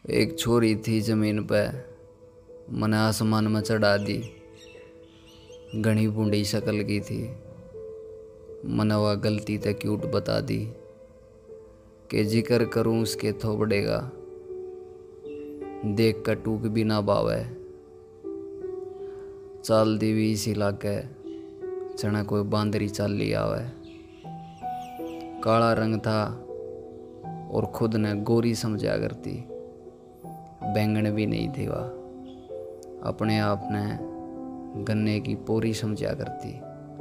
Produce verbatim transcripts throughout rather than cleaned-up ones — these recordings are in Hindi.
एक छोरी थी जमीन पे, मने आसमान में चढ़ा दी। घनी बूढ़ी शक्ल की थी, मने वह गलती ते क्यूट बता दी। के जिक्र करूं उसके थोबड़ेगा, देख कर टूक भी ना बावे। चाल दी भी इसी लागे, चना कोई बांदरी चाली आवे। काला रंग था और खुद ने गोरी समझा करती। बैंगन भी नहीं थी वह, अपने आप ने गन्ने की पोरी समझा करती।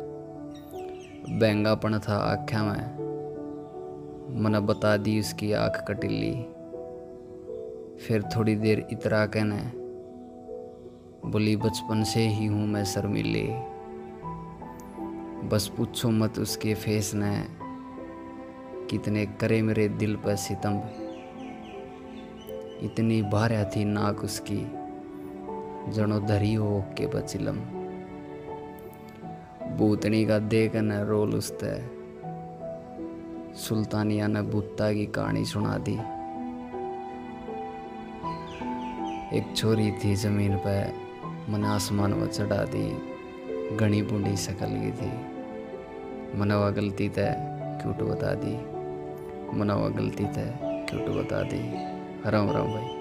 बैंगापन था आँखों में, मने बता दी उसकी आँख कटिली। फिर थोड़ी देर इतरा के ने बोली, बचपन से ही हूँ मैं शर्मीली। बस पूछो मत उसके फेस ने कितने करे मेरे दिल पर सितम। इतनी भार्या थी नाक उसकी, जनो धरी हो के बचिलम। भूतनी का देख न रोल उसते, सुल्तानिया ने भूता की कहानी सुना दी। एक छोरी थी जमीन पे, मने आसमान में चढ़ा दी। घनी बूढ़ी शक्ल की थी, मनवा गलती ते क्यूट बता दी। मनवा गलती ते क्यूट बता दी। राम राम भाई।